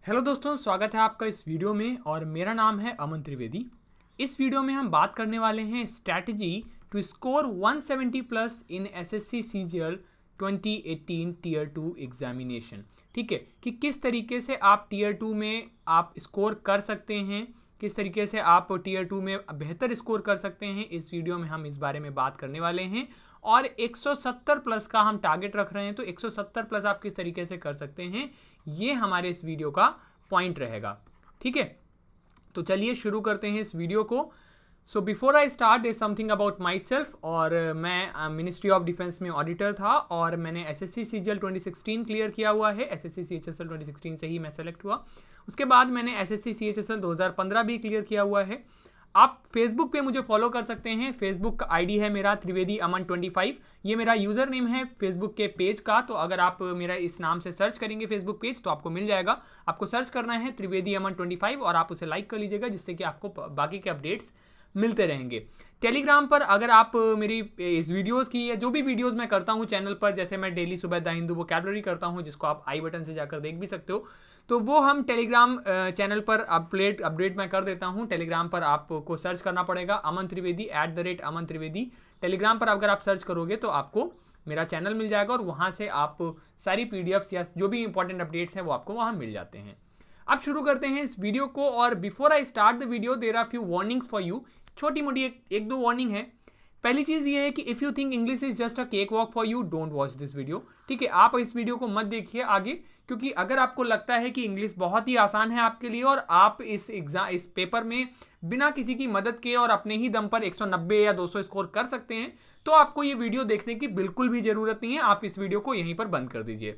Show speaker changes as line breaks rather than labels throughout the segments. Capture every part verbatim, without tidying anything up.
Hello दोस्तों, स्वागत है आपका इस वीडियो में और मेरा नाम है अमन त्रिवेदी। इस वीडियो में हम बात करने वाले हैं strategy to score one seventy plus in SSC CGL twenty eighteen tier two examination. ठीक है, कि किस तरीके से आप टीयर टू में आप स्कोर कर सकते हैं, किस तरीके से आप टीयर टू में बेहतर स्कोर कर सकते हैं। इस वीडियो में हम इस बारे में बात करने वाले हैं और एक सौ सत्तर प्लस का हम टारगेट रख रहे हैं, तो एक सौ सत्तर प्लस आप किस तरीके से कर सकते हैं, ये हमारे इस वीडियो का पॉइंट रहेगा। ठीक है, तो चलिए शुरू करते हैं इस वीडियो को। So before I start is something about myself. और मैं मिनिस्ट्री ऑफ डिफेंस में ऑडिटर था और मैंने SSC CGL twenty sixteen clear किया हुआ है। एसएससी सीएचएसएल ट्वेंटी सिक्सटीन से ही मैं सेलेक्ट हुआ। उसके बाद मैंने एसएससी सीएचएसएल दो हज़ार पंद्रह भी क्लियर किया हुआ है। आप फेसबुक पे मुझे फॉलो कर सकते हैं। फेसबुक का आईडी है मेरा त्रिवेदी अमन ट्वेंटी फाइव, ये मेरा यूज़र नेम है फेसबुक के पेज का। तो अगर आप मेरा इस नाम से सर्च करेंगे फेसबुक पेज तो आपको मिल जाएगा। आपको सर्च करना है त्रिवेदी अमन ट्वेंटी फाइव और आप उसे लाइक कर लीजिएगा, जिससे कि आपको बाकी के अपडेट्स मिलते रहेंगे। टेलीग्राम पर अगर आप मेरी इस वीडियोस की या जो भी वीडियोस मैं करता हूँ चैनल पर, जैसे मैं डेली सुबह द हिंदू वोकैबुलरी करता हूँ, जिसको आप आई बटन से जाकर देख भी सकते हो, तो वो हम टेलीग्राम चैनल पर अपडेट अपडेट मैं कर देता हूँ। टेलीग्राम पर आपको सर्च करना पड़ेगा Aman Trivedi at the rate Aman Trivedi. Telegram पर अगर आप सर्च करोगे तो आपको मेरा चैनल मिल जाएगा और वहाँ से आप सारी पीडीएफ्स या जो भी इंपॉर्टेंट अपडेट्स हैं वो आपको वहाँ मिल जाते हैं। अब शुरू करते हैं इस वीडियो को। और before I start the video there are few warnings for you. छोटी मोटी एक, एक दो वार्निंग है। पहली चीज ये है कि if you think English is just a cakewalk for you, don't watch this video. ठीक है, आप इस वीडियो को मत देखिए आगे, क्योंकि अगर आपको लगता है कि इंग्लिश बहुत ही आसान है आपके लिए और आप इस एग्जाम इस पेपर में बिना किसी की मदद के और अपने ही दम पर एक सौ नब्बे या दो सौ स्कोर कर सकते हैं, तो आपको ये वीडियो देखने की बिल्कुल भी जरूरत नहीं है। आप इस वीडियो को यहीं पर बंद कर दीजिए।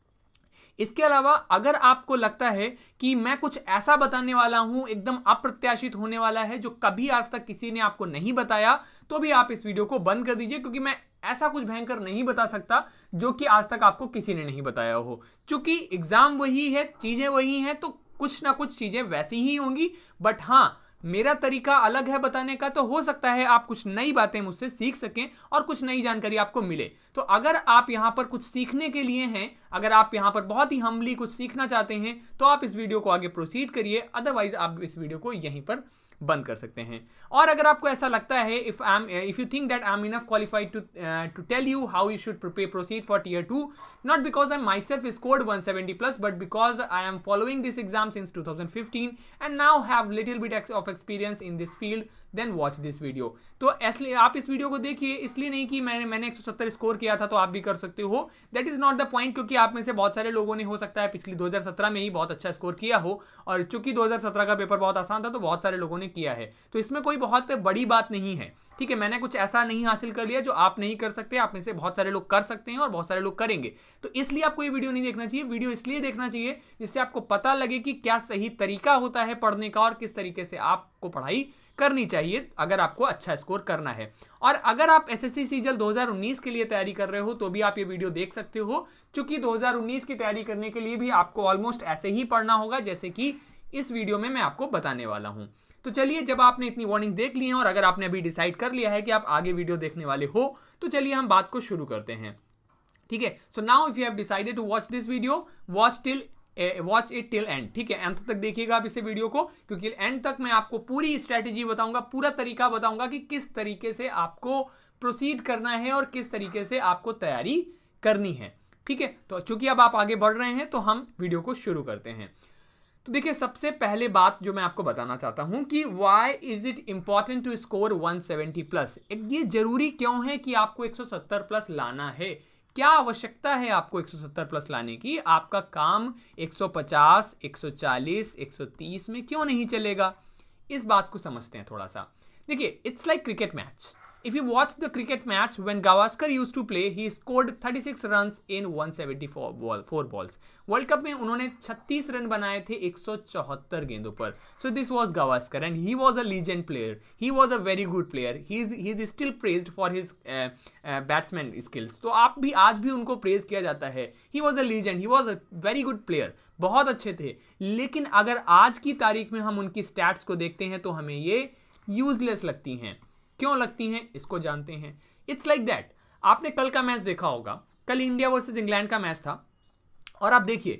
इसके अलावा अगर आपको लगता है कि मैं कुछ ऐसा बताने वाला हूं एकदम अप्रत्याशित होने वाला है जो कभी आज तक किसी ने आपको नहीं बताया, तो भी आप इस वीडियो को बंद कर दीजिए, क्योंकि मैं ऐसा कुछ भयंकर नहीं बता सकता जो कि आज तक आपको किसी ने नहीं बताया हो। क्योंकि एग्जाम वही है, चीजें वही हैं, तो कुछ ना कुछ चीजें वैसी ही होंगी। बट हाँ, मेरा तरीका अलग है बताने का, तो हो सकता है आप कुछ नई बातें मुझसे सीख सकें और कुछ नई जानकारी आपको मिले। तो अगर आप यहां पर कुछ सीखने के लिए हैं, अगर आप यहां पर बहुत ही हम्बली कुछ सीखना चाहते हैं, तो आप इस वीडियो को आगे प्रोसीड करिए। अदरवाइज आप इस वीडियो को यहीं पर बंद कर सकते हैं। और अगर आपको ऐसा लगता है, if I am if you think that I am enough qualified to to tell you how you should proceed for tier two, not because I myself scored one seventy plus, but because I am following this exam since two thousand fifteen and now have little bit of experience in this field, then watch this video। तो इसलिए आप इस video को देखिए, इसलिए नहीं कि मैंने मैंने एक सौ सत्तर स्कोर किया था तो आप भी कर सकते हो। That is not the point, क्योंकि आप में से बहुत सारे लोगों ने हो सकता है पिछली दो हज़ार सत्रह में ही बहुत अच्छा स्कोर किया हो, और चूंकि दो हज़ार सत्रह का पेपर बहुत आसान था तो बहुत सारे लोगों ने किया है। तो इसमें कोई बहुत बड़ी बात नहीं है। ठीक है, मैंने कुछ ऐसा नहीं हासिल कर लिया जो आप नहीं कर सकते। आप में से बहुत सारे लोग कर सकते हैं और बहुत सारे लोग करेंगे। तो इसलिए आपको ये वीडियो नहीं देखना चाहिए। वीडियो इसलिए देखना चाहिए जिससे आपको पता लगे कि क्या सही तरीका होता है पढ़ने का और किस तरीके से आपको पढ़ाई करनी चाहिए अगर आपको अच्छा स्कोर करना है। और अगर आप एसएससी सीजीएल दो हज़ार उन्नीस के लिए तैयारी कर रहे हो तो भी आप ये वीडियो देख सकते हो, क्योंकि दो हज़ार उन्नीस की तैयारी करने के लिए भी आपको ऑलमोस्ट ऐसे ही पढ़ना होगा जैसे कि इस वीडियो में मैं आपको बताने वाला हूं। तो चलिए, जब आपने इतनी वार्निंग देख ली है और अगर आपने अभी डिसाइड कर लिया है कि आप आगे वीडियो देखने वाले हो, तो चलिए हम बात को शुरू करते हैं। ठीक है, so now if you have decided to watch this video, watch till watch it till end. ठीक है, अंत तक देखिएगा आप इसे वीडियो को, क्योंकि एंड तक मैं आपको पूरी स्ट्रेटेजी बताऊंगा, पूरा तरीका बताऊंगा कि किस तरीके से आपको प्रोसीड करना है और किस तरीके से आपको तैयारी करनी है। ठीक है, तो चूंकि अब आप आगे बढ़ रहे हैं तो हम वीडियो को शुरू करते हैं। तो देखिए, सबसे पहले बात जो मैं आपको बताना चाहता हूं कि why is it important to score one seventy plus. ये जरूरी क्यों है कि आपको एक सौ सत्तर प्लस लाना है? क्या आवश्यकता है आपको एक सौ सत्तर प्लस लाने की? आपका काम एक सौ पचास, एक सौ चालीस, एक सौ तीस में क्यों नहीं चलेगा? इस बात को समझते हैं थोड़ा सा। देखिए, it's like cricket match. If you watch the cricket match when Gavaskar used to play, he scored thirty-six runs in one seventy-four ball, four balls. World cup में उन्होंने छत्तीस रन बनाए थे एक सौ चौहत्तर गेंदों पर। So this was Gavaskar and he was a legend player. He was a very good player. He is he is still praised for his uh, uh, batsman skills. तो आप भी आज भी उनको प्रेज किया जाता है। He was a legend. He was a very good player. बहुत अच्छे थे। लेकिन अगर आज की तारीख में हम उनकी स्टैट्स को देखते हैं तो हमें ये यूजलेस लगती हैं। क्यों लगती हैं इसको जानते हैं। इट्स लाइक दैट, आपने कल का मैच देखा होगा, कल इंडिया वर्सेस इंग्लैंड का मैच था, और आप देखिए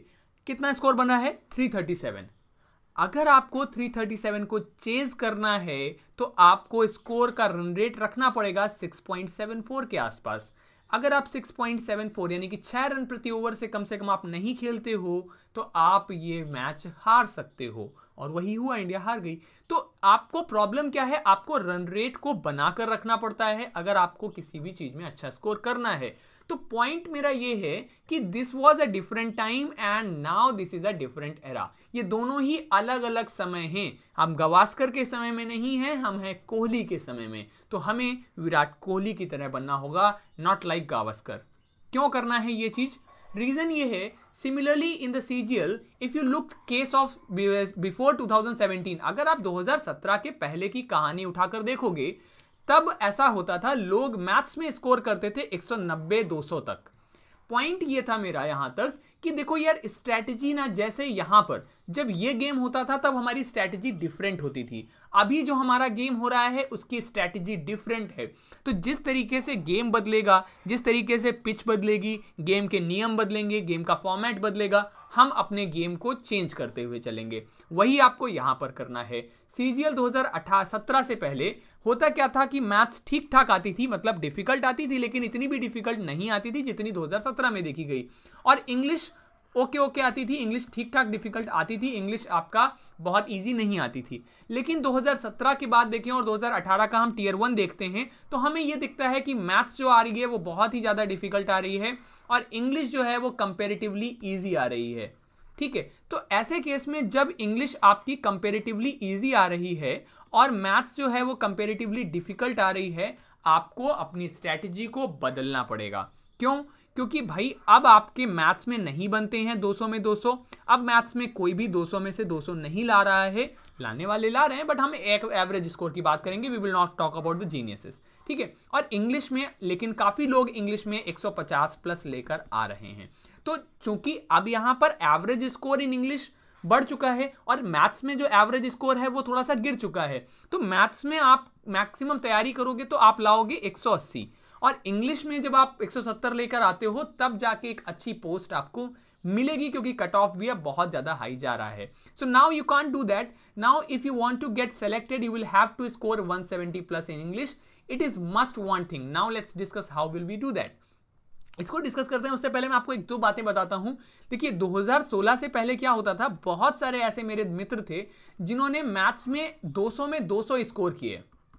कितना स्कोर बना है थ्री थर्टी सेवन। अगर आपको थ्री थर्टी सेवन को चेज करना है तो आपको स्कोर का रन रेट रखना पड़ेगा सिक्स पॉइंट सेवन फोर के आसपास। अगर आप सिक्स पॉइंट सेवन फोर यानी कि छह रन प्रति ओवर से कम से कम आप नहीं खेलते हो तो आप ये मैच हार सकते हो, और वही हुआ, इंडिया हार गई। तो आपको प्रॉब्लम क्या है, आपको रन रेट को बनाकर रखना पड़ता है अगर आपको किसी भी चीज में अच्छा स्कोर करना है। तो पॉइंट मेरा ये है कि this was a different time and now this is a different era. ये दोनों ही अलग अलग समय हैं। हम गावस्कर के समय में नहीं हैं, हम हैं कोहली के समय में। तो हमें विराट कोहली की तरह बनना होगा, नॉट लाइक गावस्कर। क्यों करना है ये चीज? रीजन ये है, similarly in the CGL if you look case of before two thousand seventeen, अगर आप दो हज़ार सत्रह के पहले की कहानी उठाकर देखोगे तब ऐसा होता था, लोग मैथ्स में स्कोर करते थे एक सौ नब्बे दो सौ तक। पॉइंट ये था मेरा यहां तक कि देखो यार, स्ट्रैटेजी ना, जैसे यहां पर जब ये गेम होता था तब हमारी स्ट्रैटेजी डिफरेंट होती थी। अभी जो हमारा गेम हो रहा है उसकी स्ट्रैटेजी डिफरेंट है। तो जिस तरीके से गेम बदलेगा, जिस तरीके से पिच बदलेगी, गेम के नियम बदलेंगे, गेम का फॉर्मेट बदलेगा, हम अपने गेम को चेंज करते हुए चलेंगे। वही आपको यहां पर करना है। सीजीएल दो हज़ार सत्रह से पहले होता क्या था कि मैथ्स ठीक ठाक आती थी, मतलब डिफिकल्ट आती थी लेकिन इतनी भी डिफिकल्ट नहीं आती थी जितनी दो हज़ार सत्रह में देखी गई। और इंग्लिश ओके ओके आती थी, इंग्लिश ठीक ठाक डिफिकल्ट आती थी, इंग्लिश आपका बहुत इजी नहीं आती थी। लेकिन दो हज़ार सत्रह के बाद देखें और दो हज़ार अठारह का हम टीयर वन देखते हैं तो हमें यह दिखता है कि मैथ्स जो आ रही है वो बहुत ही ज़्यादा डिफिकल्ट आ रही है और इंग्लिश जो है वो कंपेरेटिवली ईजी आ रही है। ठीक है, तो ऐसे केस में जब इंग्लिश आपकी कंपेरेटिवली ईजी आ रही है और मैथ्स जो है वो कंपेरेटिवली डिफिकल्ट आ रही है, आपको अपनी स्ट्रैटेजी को बदलना पड़ेगा। क्यों? क्योंकि भाई अब आपके मैथ्स में नहीं बनते हैं दो सौ में दो सौ। अब मैथ्स में कोई भी दो सौ में से दो सौ नहीं ला रहा है, लाने वाले ला रहे हैं बट हम एक एवरेज स्कोर की बात करेंगे, we will not talk about the geniuses. ठीक है, और इंग्लिश में लेकिन काफी लोग इंग्लिश में एक सौ पचास प्लस लेकर आ रहे हैं। तो चूंकि अब यहां पर एवरेज स्कोर इन इंग्लिश बढ़ चुका है और मैथ्स में जो एवरेज स्कोर है वो थोड़ा सा गिर चुका है, तो मैथ्स में आप मैक्सिमम तैयारी करोगे तो आप लाओगे एक सौ अस्सी, और इंग्लिश में जब आप एक सौ सत्तर लेकर आते हो तब जाके एक अच्छी पोस्ट आपको मिलेगी, क्योंकि कट ऑफ भी अब बहुत ज्यादा हाई जा रहा है। So now you can't do that. Now if you want to get selected you will have to score one seventy plus in English. It is must one thing. Now let's discuss how will we do that. इसको discuss करते हैं उससे पहले मैं आपको एक दो बातें बताता हूं। देखिए दो हज़ार सोलह से पहले क्या होता था, बहुत सारे ऐसे मेरे मित्र थे जिन्होंने मैथ्स में दो सौ में दो सौ स्कोर किए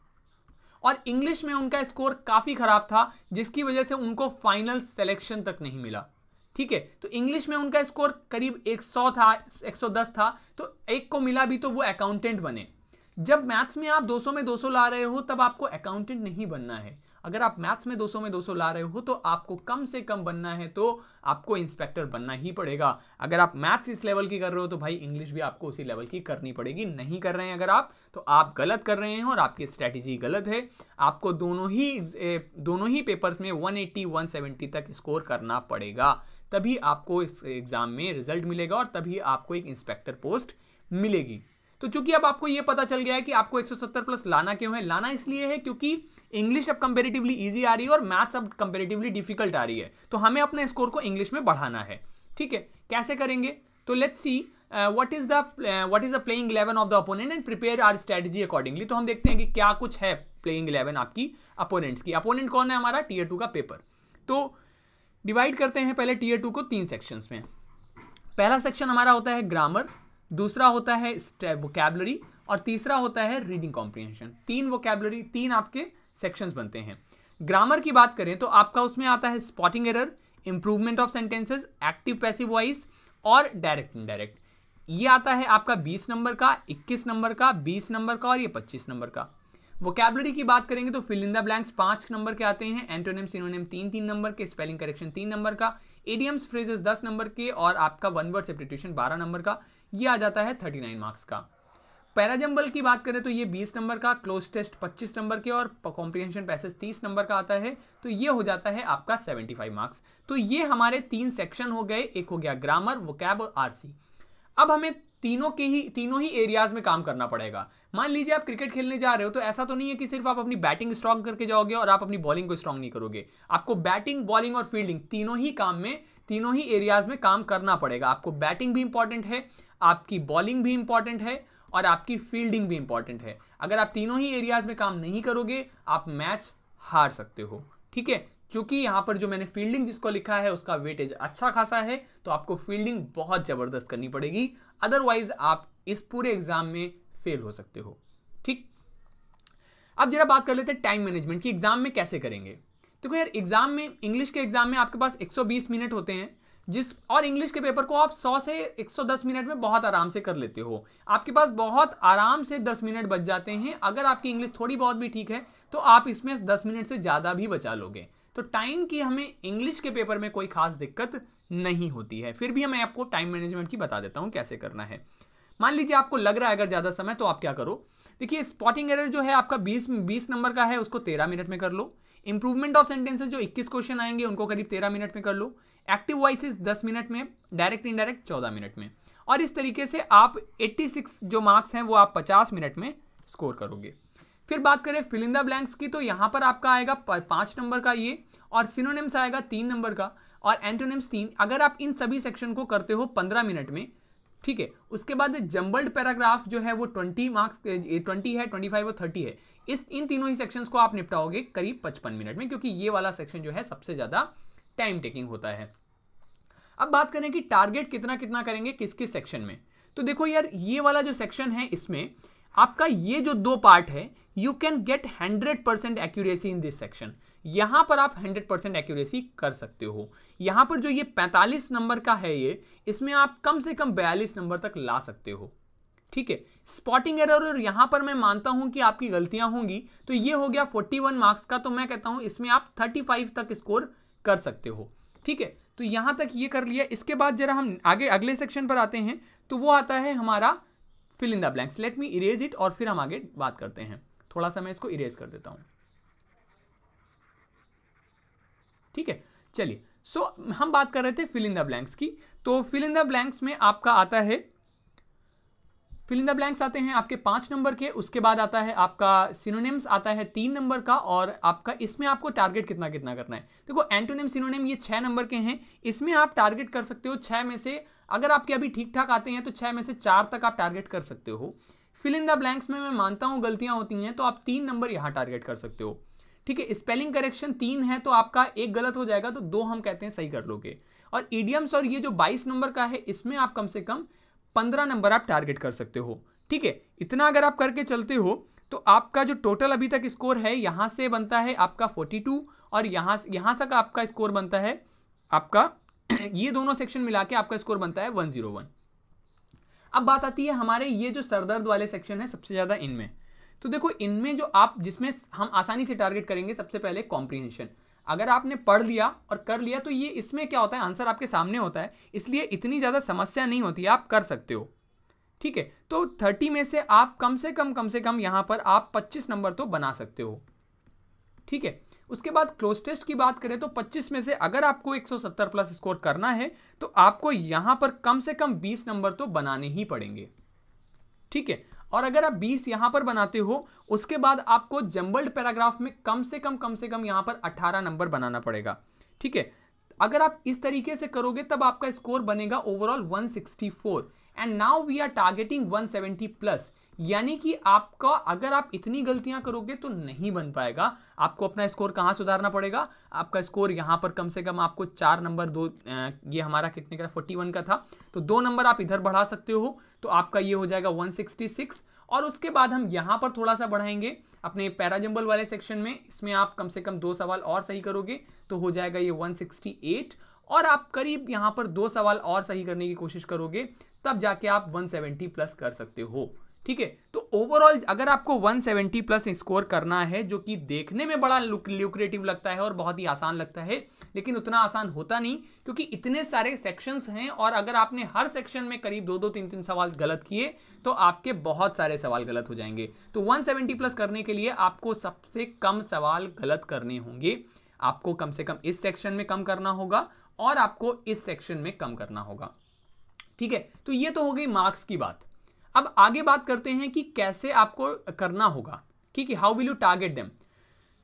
और इंग्लिश में उनका स्कोर काफी खराब था, जिसकी वजह से उनको फाइनल सिलेक्शन तक नहीं मिला। ठीक है, तो इंग्लिश में उनका स्कोर करीब एक सौ था, एक सौ दस था, तो एक को मिला भी तो वो अकाउंटेंट बने। जब मैथ्स में आप दो सौ में दो सौ ला रहे हो तब आपको अकाउंटेंट नहीं बनना है। अगर आप मैथ्स में दो सौ में दो सौ ला रहे हो तो आपको कम से कम बनना है तो आपको इंस्पेक्टर बनना ही पड़ेगा। अगर आप मैथ्स इस लेवल की कर रहे हो तो भाई इंग्लिश भी आपको उसी लेवल की करनी पड़ेगी। नहीं कर रहे हैं अगर आप, तो आप गलत कर रहे हैं और आपकी स्ट्रैटेजी गलत है। आपको दोनों ही दोनों ही पेपर्स में एक सौ अस्सी एक सौ सत्तर तक स्कोर करना पड़ेगा, तभी आपको इस एग्जाम में रिजल्ट मिलेगा और तभी आपको एक इंस्पेक्टर पोस्ट मिलेगी। तो चूंकि अब आपको यह पता चल गया है कि आपको एक सौ सत्तर प्लस लाना क्यों है, लाना इसलिए है क्योंकि इंग्लिश अब कंपैरेटिवली इजी आ रही है और मैथ्स अब कंपैरेटिवली डिफिकल्ट आ रही है, तो हमें अपने स्कोर को इंग्लिश में बढ़ाना है। ठीक है, कैसे करेंगे? तो let's see what is the what is the playing eleven of the opponent and prepare our strategy accordingly. तो हम देखते हैं कि क्या कुछ है प्लेइंग इलेवन आपकी अपोनेंट्स की। अपोनेंट कौन है? हमारा टीयर टू का पेपर। तो डिवाइड करते हैं पहले टीयर टू को तीन सेक्शंस में। पहला सेक्शन हमारा होता है ग्रामर, दूसरा होता है वोकैबुलरी और तीसरा होता है रीडिंग कॉम्प्रिहेंशन। तीन वोकैबुलरी, तीन आपके सेक्शंस बनते हैं। ग्रामर की बात करें तो आपका उसमें आता है spotting error, improvement of sentences, active passive voice और डायरेक्ट इनडायरेक्ट। ये आता है आपका बीस नंबर का, इक्कीस नंबर का, बीस नंबर का और ये पच्चीस नंबर का। वोकैबुलरी की बात करेंगे तो फिल इन द ब्लैंक्स पांच नंबर के आते हैं, एंटोनिम सिनोनिम तीन तीन नंबर के, स्पेलिंग करेक्शन तीन नंबर का, इडियम्स फ्रेजेस दस नंबर के और आपका वन वर्ड सब्स्टिट्यूशन बारह नंबर का। ये आ जाता है उनतालीस मार्क्स का। पैराजंबल की बात करें तो ये बीस नंबर का, क्लोज टेस्ट पच्चीस नंबर के और कॉम्प्रिहेंशन पैसेज तीस नंबर का आता है, तो ये हो जाता है आपका पचहत्तर मार्क्स। तो ये हमारे तीन सेक्शन हो गए, एक हो गया ग्रामर, वोकैब और आरसी। अब हमें तीनों के ही तीनों ही एरियाज में काम करना पड़ेगा। मान लीजिए आप क्रिकेट खेलने जा रहे हो तो ऐसा तो नहीं है कि सिर्फ आप अपनी बैटिंग स्ट्रांग करके जाओगे और आप अपनी बॉलिंग को स्ट्रांग नहीं करोगे। आपको बैटिंग, बॉलिंग और फील्डिंग तीनों ही काम में तीनों ही एरियाज में काम करना पड़ेगा। आपको बैटिंग भी इंपॉर्टेंट है, आपकी बॉलिंग भी इंपॉर्टेंट है और आपकी फील्डिंग भी इंपॉर्टेंट है। अगर आप तीनों ही एरियाज में काम नहीं करोगे आप मैच हार सकते हो, ठीक है। क्योंकि यहां पर जो मैंने फील्डिंग जिसको लिखा है उसका वेटेज अच्छा खासा है, तो आपको फील्डिंग बहुत जबरदस्त करनी पड़ेगी, अदरवाइज आप इस पूरे एग्जाम में फेल हो सकते हो, ठीक। अब जरा बात कर लेते हैं टाइम मैनेजमेंट की, एग्जाम में कैसे करेंगे। देखो यार, एग्जाम में, इंग्लिश के एग्जाम में आपके पास एक सौ बीस मिनट होते हैं, जिस और इंग्लिश के पेपर को आप सौ से एक सौ दस मिनट में बहुत आराम से कर लेते हो। आपके पास बहुत आराम से दस मिनट बच जाते हैं। अगर आपकी इंग्लिश थोड़ी बहुत भी ठीक है तो आप इसमें दस मिनट से ज़्यादा भी बचा लोगे। तो टाइम की हमें इंग्लिश के पेपर में कोई खास दिक्कत नहीं होती है। फिर भी मैं आपको टाइम मैनेजमेंट की बता देता हूँ कैसे करना है। मान लीजिए आपको लग रहा है अगर ज़्यादा समय, तो आप क्या करो, देखिए स्पॉटिंग एरर जो है आपका बीस बीस नंबर का है, उसको तेरह मिनट में कर लो। इंप्रूवमेंट ऑफ सेंटेंसेस जो इक्कीस क्वेश्चन आएंगे उनको करीब तेरह मिनट में कर लो। एक्टिव वॉइसेस दस मिनट में, डायरेक्ट इनडायरेक्ट चौदह मिनट में, और इस तरीके से आप छियासी जो मार्क्स हैं वो आप पचास मिनट में स्कोर करोगे। फिर बात करें फिल इन द ब्लैंक्स की, तो यहाँ पर आपका आएगा पाँच नंबर का ये, और सिनोनिम्स आएगा तीन नंबर का, और एंटोनिम्स तीन। अगर आप इन सभी सेक्शन को करते हो पंद्रह मिनट में, ठीक है। उसके बाद जंबल्ड पैराग्राफ जो है वो ट्वेंटी मार्क्स ट्वेंटी है, ट्वेंटी फाइव और थर्टी है। इस इन तीनों ही सेक्शंस को आप निपटाओगे करीब पचपन मिनट में, क्योंकि ये वाला सेक्शन जो है सबसे ज्यादा टाइम टेकिंग होता है। अब बात करें कि टारगेट कितना कितना करेंगे किस किस सेक्शन में। तो देखो यार, ये वाला जो सेक्शन है इसमें आपका ये जो दो पार्ट है, you can get hundred percent accuracy in this section. यहां पर आप हंड्रेड परसेंट एक्यूरेसी कर सकते हो। यहां पर जो ये पैंतालीस नंबर का है ये, इसमें आप कम से कम बयालीस नंबर तक ला सकते हो, ठीक है। स्पॉटिंग एरर और यहां पर मैं मानता हूं कि आपकी गलतियां होंगी, तो ये हो गया इकतालीस मार्क्स का, तो मैं कहता हूं इसमें आप पैंतीस तक स्कोर कर सकते हो, ठीक है। तो यहां तक ये कर लिया। इसके बाद जरा हम आगे अगले सेक्शन पर आते हैं, तो वो आता है हमारा fill in the blanks. Let me erase it और फिर हम आगे बात करते हैं। थोड़ा सा मैं इसको इरेज कर देता हूं, ठीक है। चलिए, सो so, हम बात कर रहे थे फिल इन द ब्लैंक्स की। तो फिल इन द ब्लैंक्स में आपका आता है, फिल इन द ब्लैंक्स आते हैं आपके पांच नंबर के। उसके बाद आता है आपका सिनोनिम्स आता है तीन नंबर का, और आपका इसमें आपको टारगेट कितना कितना करना है। देखो एंटोनिम सिनोनिम ये छह नंबर के हैं, इसमें आप टारगेट कर सकते हो छह में से, अगर आपके अभी ठीक ठाक आते हैं तो छह में से चार तक आप टारगेट कर सकते हो। फिल इन द ब्लैंक्स में मैं मानता हूं गलतियां होती हैं, तो आप तीन नंबर यहां टारगेट कर सकते हो, ठीक है। स्पेलिंग करेक्शन तीन है तो आपका एक गलत हो जाएगा, तो दो हम कहते हैं सही कर लोगे। और इडियम्स और ये जो बाईस नंबर का है, इसमें आप कम से कम पंद्रह नंबर आप टारगेट कर सकते हो, ठीक है। इतना अगर आप करके चलते हो तो आपका जो टोटल अभी तक स्कोर है, यहां से बनता है आपका बयालीस, और यहां यहां तक आपका स्कोर बनता है आपका ये दोनों सेक्शन मिला के आपका स्कोर बनता है एक सौ एक। अब बात आती है हमारे ये जो सरदर्द वाले सेक्शन है सबसे ज्यादा इनमें। तो देखो इनमें जो आप जिसमें हम आसानी से टारगेट करेंगे, सबसे पहले कॉम्प्रिहेंशन। अगर आपने पढ़ लिया और कर लिया तो ये इसमें क्या होता है, आंसर आपके सामने होता है, इसलिए इतनी ज्यादा समस्या नहीं होती है, आप कर सकते हो, ठीक है। तो तीस में से आप कम से कम कम से कम यहां पर आप पच्चीस नंबर तो बना सकते हो, ठीक है। उसके बाद क्लोज टेस्ट की बात करें तो पच्चीस में से अगर आपको एक सौ सत्तर प्लस स्कोर करना है तो आपको यहां पर कम से कम बीस नंबर तो बनाने ही पड़ेंगे, ठीक है। और अगर आप बीस यहां पर बनाते हो, उसके बाद आपको जंबल्ड पैराग्राफ में कम से कम कम से कम यहां पर अठारह नंबर बनाना पड़ेगा, ठीक है। अगर आप इस तरीके से करोगे तब आपका स्कोर बनेगा ओवरऑल एक सौ चौंसठ, and now we are targeting एक सौ सत्तर प्लस। यानी कि आपका अगर आप इतनी गलतियां करोगे तो नहीं बन पाएगा। आपको अपना स्कोर कहां सुधारना पड़ेगा, आपका स्कोर यहां पर कम से कम आपको चार नंबर, दो ये हमारा कितने का इकतालीस का था, तो दो नंबर आप इधर बढ़ा सकते हो, तो आपका ये हो जाएगा एक सौ छियासठ। और उसके बाद हम यहां पर थोड़ा सा बढ़ाएंगे अपने पैराजंबल वाले सेक्शन में, इसमें आप कम से कम दो सवाल और सही करोगे तो हो जाएगा ये एक सौ अड़सठ, और आप करीब यहां पर दो सवाल और सही करने की कोशिश करोगे तब जाके आप एक सौ सत्तर प्लस कर सकते हो, ठीक है। तो ओवरऑल अगर आपको एक सौ सत्तर प्लस स्कोर करना है, जो कि देखने में बड़ा ल्यूक्रेटिव लगता है और बहुत ही आसान लगता है, लेकिन उतना आसान होता नहीं, क्योंकि इतने सारे सेक्शंस हैं, और अगर आपने हर सेक्शन में करीब दो दो तीन तीन सवाल गलत किए तो आपके बहुत सारे सवाल गलत हो जाएंगे। तो एक सौ सत्तर प्लस करने के लिए आपको सबसे कम सवाल गलत करने होंगे। आपको कम से कम इस सेक्शन में कम करना होगा और आपको इस सेक्शन में कम करना होगा, ठीक है। तो ये तो हो गई मार्क्स की बात। अब आगे बात करते हैं कि कैसे आपको करना होगा, ठीक है, how will you target them.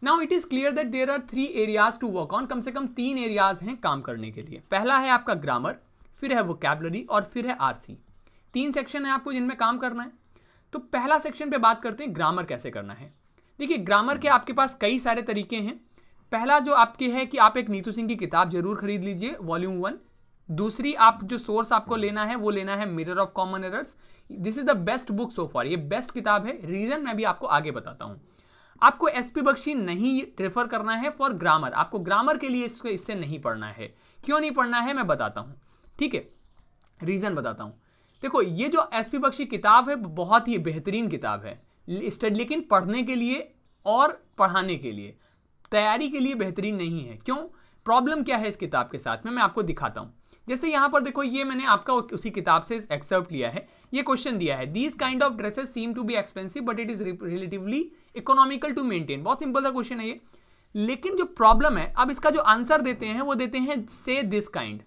Now it is clear that there are three areas to work on. कम से कम तीन एरियाज हैं काम करने के लिए। पहला है आपका ग्रामर, फिर है वोकैबुलरी और फिर है आरसी। तीन सेक्शन है आपको जिनमें काम करना है। तो पहला सेक्शन पे बात करते हैं ग्रामर कैसे करना है। देखिए ग्रामर के आपके पास कई सारे तरीके हैं। पहला जो आपके है कि आप एक नीतू सिंह की किताब जरूर खरीद लीजिए, वॉल्यूम वन। दूसरी, आप जो सोर्स आपको लेना है वो लेना है mirror of common errors. This is the best book so far. ये बेस्ट किताब है। रीजन मैं भी आपको आगे बताता हूं। आपको एसपी बख्शी नहीं रेफर करना है फॉर ग्रामर। आपको ग्रामर के लिए इसको इससे नहीं पढ़ना है। क्यों नहीं पढ़ना है मैं बताता हूं, ठीक है, रीजन बताता हूं। देखो ये जो एसपी बख्शी किताब है बहुत ही बेहतरीन किताब है, लेकिन पढ़ने के लिए और पढ़ाने के लिए, तैयारी के लिए बेहतरीन नहीं है। क्यों? प्रॉब्लम क्या है इस किताब के साथ में मैं आपको दिखाता हूं। जैसे यहां पर देखो, ये मैंने आपका उसी किताब से एक्सेप्ट लिया है। ये क्वेश्चन दिया है, these kind of dresses seem to be expensive but it is relatively economical to maintain. बहुत सिंपल सा क्वेश्चन है ये, लेकिन जो प्रॉब्लम है, अब इसका जो आंसर देते हैं वो देते हैं से दिस काइंड।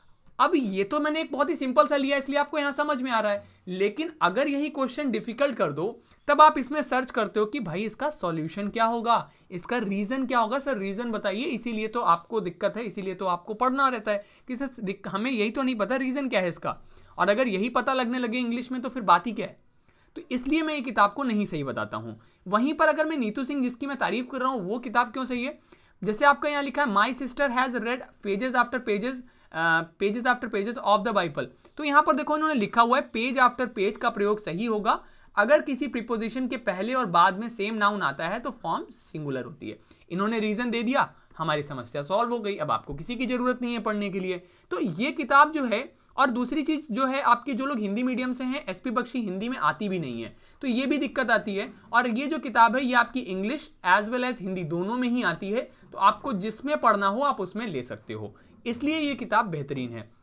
अब ये तो मैंने एक बहुत ही सिंपल सा लिया इसलिए आपको यहां समझ में आ रहा है, लेकिन अगर यही क्वेश्चन डिफिकल्ट कर दो तब आप इसमें सर्च करते हो कि भाई इसका सॉल्यूशन क्या होगा, इसका रीजन क्या होगा, सर रीजन बताइए। इसीलिए तो आपको दिक्कत है, इसीलिए तो आपको पढ़ना रहता है कि सर हमें यही तो नहीं पता रीजन क्या है इसका, और अगर यही पता लगने लगे इंग्लिश में तो फिर बात ही क्या है। तो इसलिए मैं ये किताब को नहीं सही बताता हूं। वहीं पर अगर मैं नीतू सिंह जिसकी मैं तारीफ कर रहा हूं वो किताब क्यों सही है, जैसे आपका यहाँ लिखा है my sister has read pages after pages pages after pages of the Bible. तो यहां पर देखो इन्होंने लिखा हुआ है पेज आफ्टर पेज का प्रयोग सही होगा अगर किसी प्रीपोजिशन के पहले और बाद में सेम नाउन आता है तो फॉर्म सिंगुलर होती है। इन्होंने रीजन दे दिया, हमारी समस्या सॉल्व हो गई। अब आपको किसी की जरूरत नहीं है पढ़ने के लिए। तो ये किताब जो है, और दूसरी चीज जो है, आपके जो लोग हिंदी मीडियम से हैं, एसपी बख्शी हिंदी में आती भी नहीं है तो ये भी दिक्कत आती है। और ये जो किताब है ये आपकी English as well as Hindi दोनों में ही आती है, तो आपको जिसमें पढ़ना हो आप उसमें ले सकते हो, इसलिए ये किताब बेहतरीन है।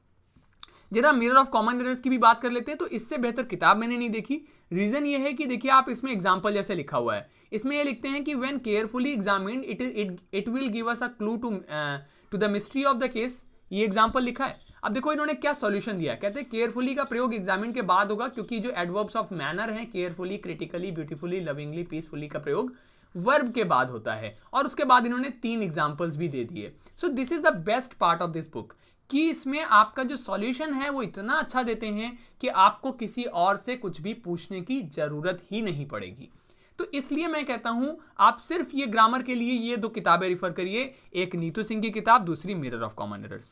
जरा मिरर ऑफ कॉमन एरर्स की भी बात कर लेते हैं। तो इससे बेहतर किताब मैंने नहीं देखी। रीजन ये है कि देखिए आप इसमें एग्जांपल जैसे लिखा हुआ है, इसमें ये लिखते हैं कि when carefully examined it is it will give us a clue to to the mystery of the case. ये एग्जांपल लिखा है। अब देखो इन्होंने क्या सॉल्यूशन दिया है, कहते हैं केयरफुली का प्रयोग एग्जामिन के बाद होगा क्योंकि जो एडवर्ब्स ऑफ मैनर है, carefully, critically, beautifully, lovingly, peacefully का प्रयोग वर्ब के बाद होता है। और उसके बाद इन्होंने तीन एग्जांपल्स भी दे दिए। So this is the best part of this book कि इसमें आपका जो सॉल्यूशन है वो इतना अच्छा देते हैं कि आपको किसी और से कुछ भी पूछने की जरूरत ही नहीं पड़ेगी। तो इसलिए मैं कहता हूं आप सिर्फ ये ग्रामर के लिए ये दो किताबें रिफर करिए, एक नीतू सिंह की किताब, दूसरी मिरर ऑफ कॉमन एरर्स।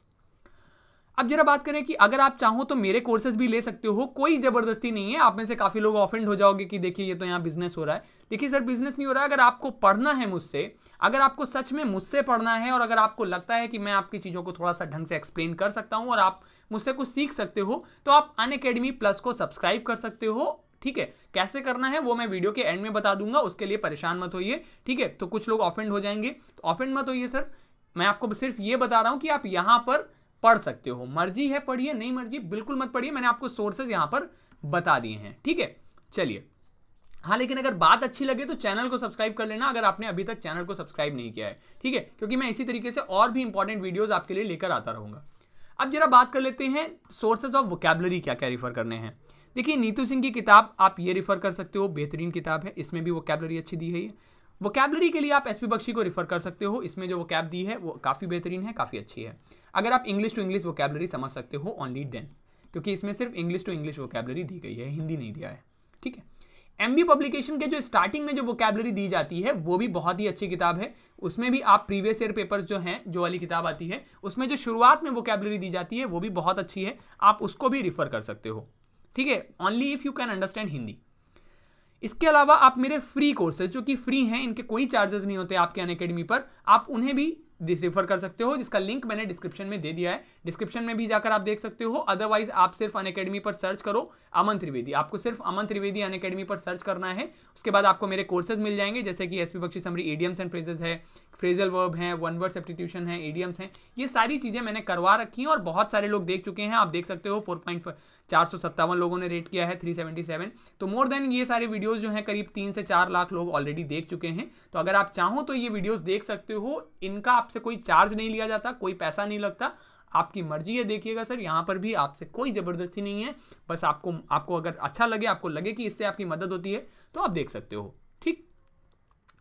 अब जरा बात करें कि अगर आप चाहो तो मेरे कोर्सेज भी ले सकते हो, कोई जबरदस्ती नहीं है। आप में से काफी लोग ऑफेंड हो जाओगे कि देखिए ये तो यहाँ बिजनेस हो रहा है। देखिए सर बिजनेस नहीं हो रहा है। अगर आपको पढ़ना है मुझसे, अगर आपको सच में मुझसे पढ़ना है और अगर आपको लगता है कि मैं आपकी चीजों को थोड़ा सा ढंग से एक्सप्लेन कर सकता हूं और आप मुझसे कुछ सीख सकते हो, तो आप अनअकैडमी प्लस को सब्सक्राइब कर सकते हो। ठीक है, कैसे करना है वो मैं वीडियो के एंड में बता दूंगा, उसके लिए परेशान मत होइए। ठीक है, तो कुछ लोग ऑफेंड हो जाएंगे, तो ऑफेंड मत होइए सर। मैं आपको सिर्फ ये बता रहा हूं कि आप यहां पर पढ़ सकते हो, मर्जी है पढ़िए, नहीं मर्जी बिल्कुल मत पढ़िए। मैंने आपको सोर्सेज यहां पर बता दिए हैं। ठीक है, चलिए। हाँ, लेकिन अगर बात अच्छी लगे तो चैनल को सब्सक्राइब कर लेना अगर आपने अभी तक चैनल को सब्सक्राइब नहीं किया है। ठीक है, क्योंकि मैं इसी तरीके से और भी इंपॉर्टेंट वीडियोस आपके लिए लेकर आता रहूंगा। अब जरा बात कर लेते हैं सोर्सेज ऑफ वोकैबुलरी क्या क्या रिफर करने हैं। देखिए नीतू सिंह की किताब आप ये रिफर कर सकते हो, बेहतरीन किताब है, इसमें भी वोकैबुलरी अच्छी दी है। वोकैबुलरी के लिए आप एसपी बख्शी को रिफर कर सकते हो, इसमें जो वोकैब दी है वो काफ़ी बेहतरीन है, काफ़ी अच्छी है। अगर आप इंग्लिश टू इंग्लिश वोकैबुलरी समझ सकते हो ओनली देन, क्योंकि इसमें सिर्फ इंग्लिश टू इंग्लिश वोकैबुलरी दी गई है, हिंदी नहीं दिया है। ठीक है, एमबी पब्लिकेशन के जो स्टार्टिंग में जो वोकैबुलरी दी जाती है वो भी बहुत ही अच्छी किताब है। उसमें भी आप प्रीवियस ईयर पेपर्स जो हैं, जो वाली किताब आती है उसमें जो शुरुआत में वोकैबुलरी दी जाती है वो भी बहुत अच्छी है, आप उसको भी रिफर कर सकते हो। ठीक है, only if you can understand Hindi. इसके अलावा आप मेरे फ्री कोर्सेज जो कि फ्री हैं, इनके कोई चार्जेस नहीं होते आपके अनअकैडमी पर, आप उन्हें भी रिफर कर सकते हो, जिसका लिंक मैंने डिस्क्रिप्शन में दे दिया है। डिस्क्रिप्शन में भी जाकर आप देख सकते हो। अदरवाइज आप सिर्फ अनअकैडमी पर सर्च करो अमन त्रिवेदी, आपको सिर्फ अमन त्रिवेदी अनअकैडमी पर सर्च करना है। उसके बाद आपको मेरे कोर्सेज मिल जाएंगे, जैसे कि SP Bakshi summary idioms and phrases है, फ्रेजल वर्ब है, वन वर्ड सब्स्टिट्यूशन है, इडियम्स हैं। ये सारी चीजें मैंने करवा रखी हैं और बहुत सारे लोग देख चुके हैं। आप देख सकते हो फोर पॉइंट चार सौ सत्तावन लोगों ने रेट किया है, थ्री सेवेंटी सेवन। तो मोर देन ये सारे वीडियोस जो हैं करीब तीन से चार लाख लोग ऑलरेडी देख चुके हैं। तो अगर आप चाहो तो ये वीडियोस देख सकते हो, इनका आपसे कोई चार्ज नहीं लिया जाता, कोई पैसा नहीं लगता, आपकी मर्जी है। देखिएगा सर, यहाँ पर भी आपसे कोई जबरदस्ती नहीं है, बस आपको आपको अगर अच्छा लगे, आपको लगे कि इससे आपकी मदद होती है तो आप देख सकते हो। ठीक,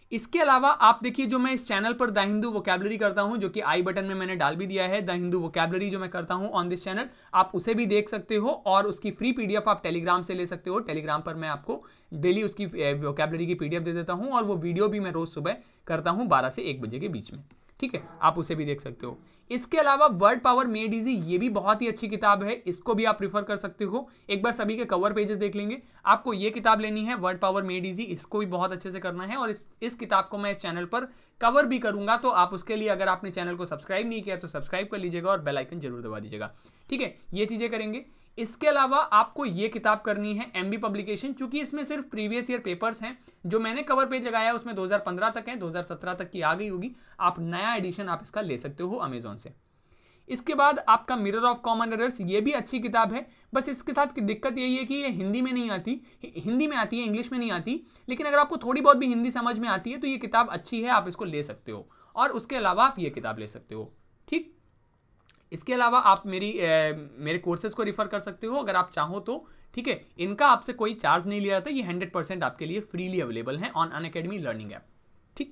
इसके अलावा आप देखिए, जो मैं इस चैनल पर द हिंदू वोकैबुलरी करता हूं, जो कि आई बटन में मैंने डाल भी दिया है, द हिंदू वोकैबुलरी जो मैं करता हूं ऑन दिस चैनल, आप उसे भी देख सकते हो और उसकी फ्री पीडीएफ आप टेलीग्राम से ले सकते हो। टेलीग्राम पर मैं आपको डेली उसकी वोकैबुलरी की पीडीएफ दे देता हूं और वो वीडियो भी मैं रोज सुबह करता हूं बारह से एक बजे के बीच में, ठीक है, आप उसे भी देख सकते हो। इसके अलावा वर्ड पावर मेड इजी, ये भी बहुत ही अच्छी किताब है, इसको भी आप प्रीफर कर सकते हो। एक बार सभी के कवर पेजेस देख लेंगे, आपको ये किताब लेनी है वर्ड पावर मेड इजी, इसको भी बहुत अच्छे से करना है और इस इस किताब को मैं इस चैनल पर कवर भी करूंगा, तो आप उसके लिए अगर आपने चैनल को सब्सक्राइब नहीं किया तो सब्सक्राइब कर लीजिएगा और बेल आइकन जरूर दबा दीजिएगा, ठीक है, ये चीजें करेंगे। इसके अलावा आपको ये किताब करनी है एमबी पब्लिकेशन, क्योंकि इसमें सिर्फ प्रीवियस ईयर पेपर्स हैं। जो मैंने कवर पेज लगाया है उसमें दो हज़ार पंद्रह तक है, दो हज़ार सत्रह तक की आ गई होगी, आप नया एडिशन आप इसका ले सकते हो अमेजोन से। इसके बाद आपका मिरर ऑफ कॉमन एरर्स, ये भी अच्छी किताब है, बस इसके साथ की दिक्कत यही है कि ये हिंदी में नहीं आती, हिंदी में आती है, इंग्लिश में नहीं आती, लेकिन अगर आपको थोड़ी बहुत भी हिंदी समझ में आती है तो ये किताब अच्छी है, आप इसको ले सकते हो। और उसके अलावा आप ये किताब ले सकते हो, ठीक। इसके अलावा आप मेरी ए, मेरे कोर्सेज को रिफर कर सकते हो अगर आप चाहो तो, ठीक है, इनका आपसे कोई चार्ज नहीं लिया जाता, ये हंड्रेड परसेंट आपके लिए फ्रीली अवेलेबल है ऑन अनअकैडमी लर्निंग ऐप, ठीक।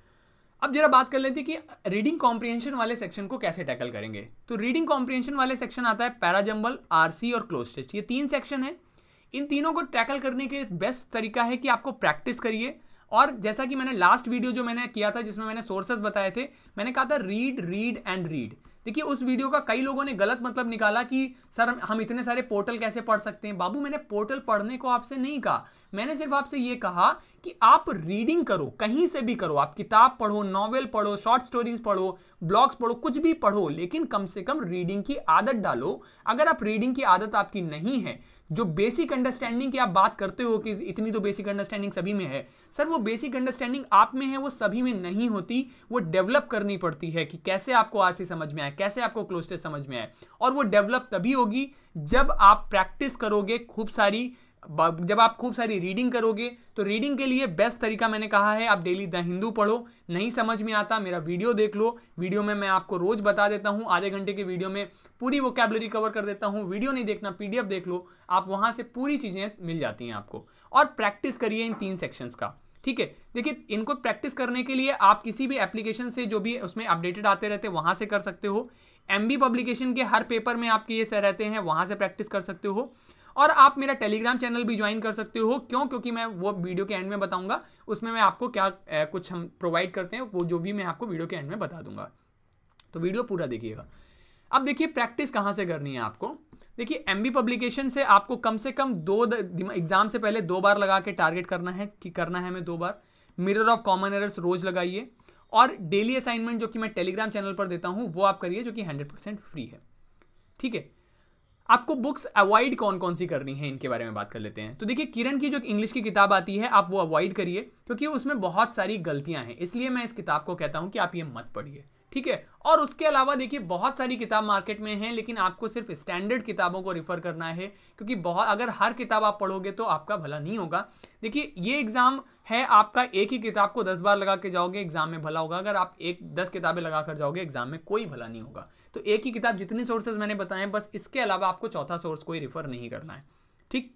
अब जरा बात कर लेते हैं कि रीडिंग कॉम्प्रिहेंशन वाले सेक्शन को कैसे टैकल करेंगे। तो रीडिंग कॉम्प्रिहेंशन वाले सेक्शन आता है पैराजंबल, आरसी और क्लोज टेस्ट, ये तीन सेक्शन है। इन तीनों को टैकल करने के बेस्ट तरीका है कि आपको प्रैक्टिस करिए, और जैसा कि मैंने लास्ट वीडियो जो मैंने किया था जिसमें मैंने सोर्सेस बताए थे, मैंने कहा था रीड रीड एंड रीड। देखिए उस वीडियो का कई लोगों ने गलत मतलब निकाला कि सर हम इतने सारे पोर्टल कैसे पढ़ सकते हैं। बाबू मैंने पोर्टल पढ़ने को आपसे नहीं कहा, मैंने सिर्फ आपसे ये कहा कि आप रीडिंग करो, कहीं से भी करो, आप किताब पढ़ो, नॉवेल पढ़ो, शॉर्ट स्टोरीज पढ़ो, ब्लॉग्स पढ़ो, कुछ भी पढ़ो, लेकिन कम से कम रीडिंग की आदत डालो। अगर आप रीडिंग की आदत आपकी नहीं है, जो बेसिक अंडरस्टैंडिंग की आप बात करते हो कि इतनी तो बेसिक अंडरस्टैंडिंग सभी में है, सर वो बेसिक अंडरस्टैंडिंग आप में है, वो सभी में नहीं होती, वो डेवलप करनी पड़ती है कि कैसे आपको आरसी समझ में आए, कैसे आपको क्लोज टेस्ट समझ में आए। और वो डेवलप तभी होगी जब आप प्रैक्टिस करोगे खूब सारी, जब आप खूब सारी रीडिंग करोगे। तो रीडिंग के लिए बेस्ट तरीका मैंने कहा है, आप डेली द हिंदू पढ़ो, नहीं समझ में आता मेरा वीडियो देख लो, वीडियो में मैं आपको रोज बता देता हूं, आधे घंटे के वीडियो में पूरी वोकैबुलरी कवर कर देता हूं। वीडियो नहीं देखना, पीडीएफ देख लो, आप वहां से पूरी चीजें मिल जाती हैं आपको। और प्रैक्टिस करिए इन तीन सेक्शंस का, ठीक है। देखिए इनको प्रैक्टिस करने के लिए आप किसी भी एप्लीकेशन से, जो भी उसमें अपडेटेड आते रहते हैं वहां से कर सकते हो। एमबी पब्लिकेशन के हर पेपर में आपके ये सर रहते हैं, वहां से प्रैक्टिस कर सकते हो। और आप मेरा टेलीग्राम चैनल भी ज्वाइन कर सकते हो, क्यों, क्योंकि मैं वो वीडियो के एंड में बताऊंगा, उसमें मैं आपको क्या ए, कुछ हम प्रोवाइड करते हैं, वो जो भी मैं आपको वीडियो के एंड में बता दूंगा, तो वीडियो पूरा देखिएगा। अब देखिए प्रैक्टिस कहाँ से करनी है आपको। देखिए एमबी पब्लिकेशन से आपको कम से कम दो एग्जाम से पहले दो बार लगा के टारगेट करना है कि करना है हमें दो बार। मिरर ऑफ कॉमन एरर्स रोज लगाइए, और डेली असाइनमेंट जो कि मैं टेलीग्राम चैनल पर देता हूं वो आप करिए, जो कि हंड्रेड परसेंट फ्री है, ठीक है। आपको बुक्स अवॉइड कौन कौन सी करनी है, इनके बारे में बात कर लेते हैं। तो देखिए किरण की जो इंग्लिश की किताब आती है आप वो अवॉइड करिए, क्योंकि उसमें बहुत सारी गलतियां हैं, इसलिए मैं इस किताब को कहता हूं कि आप ये मत पढ़िए, ठीक है। और उसके अलावा देखिए बहुत सारी किताब मार्केट में हैं, लेकिन आपको सिर्फ स्टैंडर्ड किताबों को रिफर करना है, क्योंकि बहुत अगर हर किताब आप पढ़ोगे तो आपका भला नहीं होगा। देखिए ये एग्जाम है आपका, एक ही किताब को दस बार लगा के जाओगे एग्जाम में भला होगा, अगर आप एक दस किताबें लगा कर जाओगे एग्जाम में कोई भला नहीं होगा। तो एक ही किताब, जितनी सोर्सेज मैंने बताए बस, इसके अलावा आपको चौथा सोर्स कोई रिफर नहीं करना है, ठीक।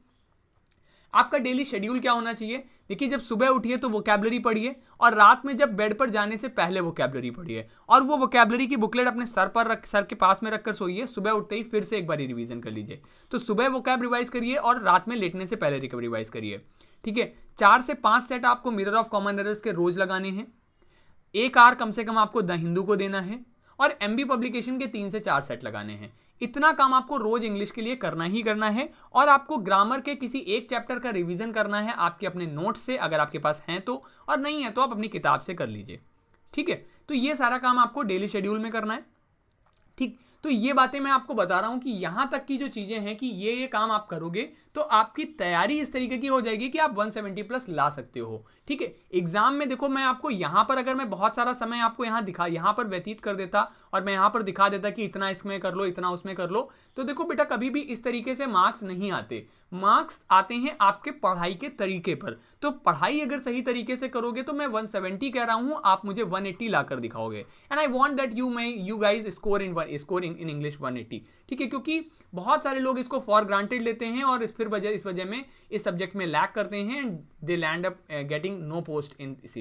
आपका डेली शेड्यूल क्या होना चाहिए। देखिए जब सुबह उठिए तो वोकैबुलरी पढ़िए, और रात में जब बेड पर जाने से पहले वोकैबुलरी पढ़िए, और वो वोकैबुलरी की बुकलेट अपने सर पर रख सर के पास में रखकर सोइए। सुबह उठते ही फिर से एक बार रिवीजन कर लीजिए। तो सुबह वोकैब रिवाइज करिए और रात में लेटने से पहले रिकवरी रिवाइज करिए, ठीक है। चार से पांच सेट आपको मिरर ऑफ कॉमन एरर्स के रोज लगाने हैं। एक आर कम से कम आपको द हिंदू को देना है, और एमबी पब्लिकेशन के तीन से चार सेट लगाने हैं। इतना काम आपको रोज इंग्लिश के लिए करना ही करना है, और आपको ग्रामर के किसी एक चैप्टर का रिवीजन करना है आपके अपने नोट्स से, अगर आपके पास हैं तो, और नहीं है तो आप अपनी किताब से कर लीजिए, ठीक है। तो ये सारा काम आपको डेली शेड्यूल में करना है, ठीक। तो ये बातें मैं आपको बता रहा हूं कि यहां तक की जो चीजें हैं कि ये ये काम आप करोगे तो आपकी तैयारी इस तरीके की हो जाएगी कि आप एक सौ सत्तर प्लस ला सकते हो, ठीक है। एग्जाम में देखो मैं आपको यहां पर, अगर मैं बहुत सारा समय आपको यहां दिखा यहां पर व्यतीत कर देता और मैं यहां पर दिखा देता कि इतना इसमें कर लो, इतना उसमें कर लो, तो देखो बेटा कभी भी इस तरीके से मार्क्स नहीं आते। मार्क्स आते हैं आपके पढ़ाई के तरीके पर। तो पढ़ाई अगर सही तरीके से करोगे तो मैं एक सौ सत्तर कह रहा हूं, आप मुझे एक सौ अस्सी लाकर दिखाओगे। And I want that you may you guys score in score in English एक सौ अस्सी, ठीक है। क्योंकि बहुत सारे लोग इसको फॉर ग्रांटेड लेते हैं और फिर वजह इस वजह में इस सब्जेक्ट में लैक करते हैं, and they land up getting no post in CGL.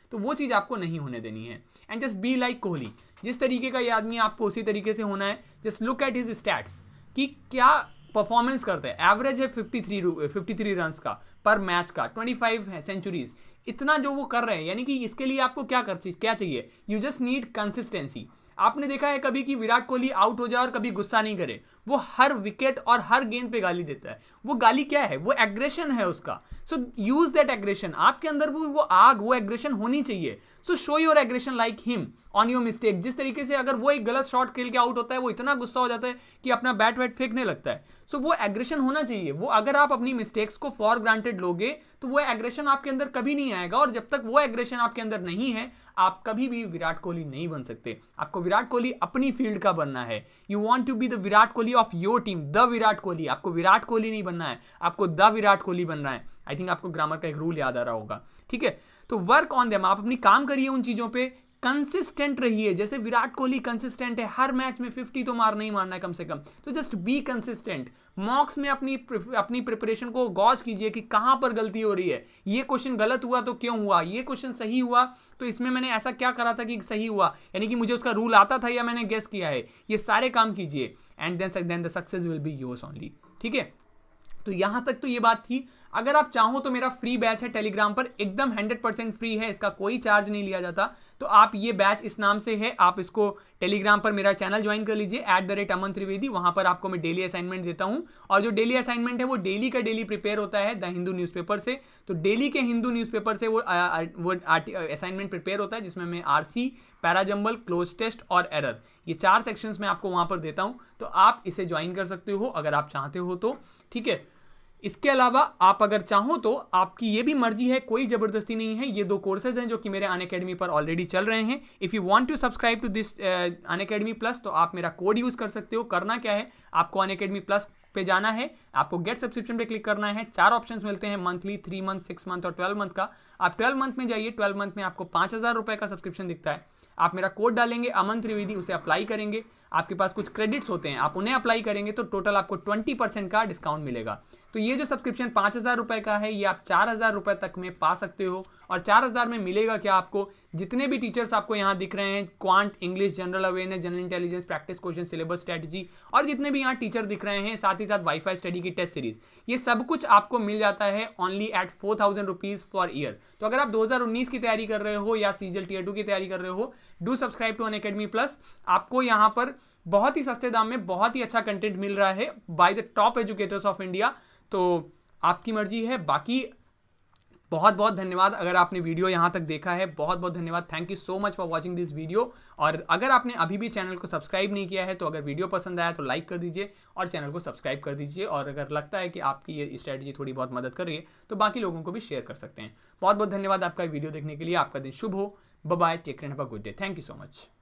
तो वो चीज़ आपको नहीं होने देनी है। And just be like Kohli, जिस तरीके का ये आदमी आपको उसी तरीके से होना है। Just look at his stats कि क्या परफॉर्मेंस करते हैं। एवरेज है fifty three fifty three run का पर मैच का, ट्वेंटी फाइव है सेंचुरीज, इतना जो वो कर रहे हैं, यानी कि इसके लिए आपको क्या कर क्या चाहिए, यू जस्ट नीड कंसिस्टेंसी। आपने देखा है कभी कि विराट कोहली आउट हो जाए और कभी गुस्सा नहीं करे, वो हर विकेट और हर गेंद पे गाली देता है। वो गाली क्या है, वो एग्रेशन है उसका। सो यूज दैट एग्रेशन, आपके अंदर वो वो आग, वो एग्रेशन होनी चाहिए। So show your aggression like him on your mistake. जिस तरीके से अगर वो एक गलत शॉट खेल के आउट होता है, वो इतना गुस्सा हो जाता है कि अपना बैट वैट फेंकने लगता है। सो so, वो एग्रेशन होना चाहिए। वो अगर आप अपनी मिस्टेक्स को फॉर ग्रांटेड लोगे तो वो एग्रेशन आपके अंदर कभी नहीं आएगा, और जब तक वो एग्रेशन आपके अंदर नहीं है, आप कभी भी विराट कोहली नहीं बन सकते। आपको विराट कोहली अपनी फील्ड का बनना है। You want to be the Virat Kohli of your team, the Virat Kohli. आपको विराट कोहली नहीं बनना है, आपको द विराट कोहली बनना है। आई थिंक आपको ग्रामर का एक रूल याद आ रहा होगा, ठीक है। तो वर्क ऑन देम, आप अपनी काम करिए उन चीजों पे, कंसिस्टेंट रहिए। जैसे विराट कोहली कंसिस्टेंट है, हर मैच में फिफ्टी तो मार नहीं मारना है कम से कम, तो जस्ट बी कंसिस्टेंट। मॉक्स में अपनी अपनी प्रिपरेशन को गौर कीजिए कि कहां पर गलती हो रही है। ये क्वेश्चन गलत हुआ तो क्यों हुआ, ये क्वेश्चन सही हुआ तो इसमें मैंने ऐसा क्या करा था कि सही हुआ, यानी कि मुझे उसका रूल आता था या मैंने गेस किया है। ये सारे काम कीजिए and then then the success will be yours only, ठीक है। तो यहां तक तो ये बात थी। अगर आप चाहो तो मेरा फ्री बैच है टेलीग्राम पर, एकदम हंड्रेड परसेंट फ्री है, इसका कोई चार्ज नहीं लिया जाता। तो आप ये बैच इस नाम से है, आप इसको टेलीग्राम पर मेरा चैनल ज्वाइन कर लीजिए at the rate Aman Trivedi. वहां पर आपको मैं डेली असाइनमेंट देता हूं, और जो डेली असाइनमेंट है वो डेली का डेली प्रिपेयर होता है द हिंदू न्यूज़पेपर से। तो डेली के हिंदू न्यूज़पेपर से वो वो असाइनमेंट प्रिपेयर होता है, जिसमें मैं आरसी, पैराजंबल, क्लोज टेस्ट और एरर, ये चार सेक्शंस में आपको वहां पर देता हूं। तो आप इसे ज्वाइन कर सकते हो अगर आप चाहते हो तो, ठीक है। इसके अलावा आप अगर चाहो तो आपकी ये भी मर्जी है, कोई जबरदस्ती नहीं है। ये दो कोर्सेज हैं जो कि मेरे अनअकैडमी पर ऑलरेडी चल रहे हैं। If you want to subscribe to this Unacademy plus, तो आप मेरा कोड यूज़ कर सकते हो। करना क्या है, आपको अनअकैडमी प्लस पे जाना है, आपको गेट सब्सक्रिप्शन पे क्लिक करना है। चार ऑप्शंस मिलते हैं, monthly, three month, six month और ट्वेल्व मंथ का। आप ट्वेल्व मंथ में जाइए, ट्वेल्व मंथ में आपको पाँच हज़ार रुपये का सब्सक्रिप्शन दिखता है। आप मेरा कोड डालेंगे अमन त्रिवेदी, उसे अप्लाई करेंगे, आपके पास कुछ क्रेडिट्स होते हैं, आप उन्हें अप्लाई करेंगे तो टोटल आपको ट्वेंटी परसेंट का डिस्काउंट मिलेगा। तो ये जो सब्सक्रिप्शन पाँच हज़ार रुपये का है, ये आप चार हज़ार रुपये तक में पा सकते हो। और चार हज़ार में मिलेगा क्या आपको, जितने भी टीचर्स आपको यहाँ दिख रहे हैं, quant, English, general awareness, general intelligence, practice question, syllabus strategy, और जितने भी यहाँ टीचर दिख रहे हैं, साथ ही साथ वाईफाई स्टडी की टेस्ट सीरीज, ये सब कुछ आपको मिल जाता है only at four thousand rupees for year. तो अगर आप दो हज़ार उन्नीस की तैयारी कर रहे हो या सीजीएल टीयर टू की तैयारी कर रहे हो, do subscribe to Unacademy plus. आपको यहाँ पर बहुत ही सस्ते दाम में बहुत ही अच्छा कंटेंट मिल रहा है by the top educators of India. तो आपकी मर्जी है। बाकी बहुत बहुत धन्यवाद अगर आपने वीडियो यहाँ तक देखा है, बहुत बहुत धन्यवाद। Thank you so much for watching this video. और अगर आपने अभी भी चैनल को सब्सक्राइब नहीं किया है, तो अगर वीडियो पसंद आया तो लाइक कर दीजिए और चैनल को सब्सक्राइब कर दीजिए। और अगर लगता है कि आपकी ये स्ट्रैटेजी थोड़ी बहुत मदद कर रही है तो बाकी लोगों को भी शेयर कर सकते हैं। बहुत बहुत धन्यवाद आपका वीडियो देखने के लिए। आपका दिन शुभ हो। Bye bye, take care, have a good day. Thank you so much.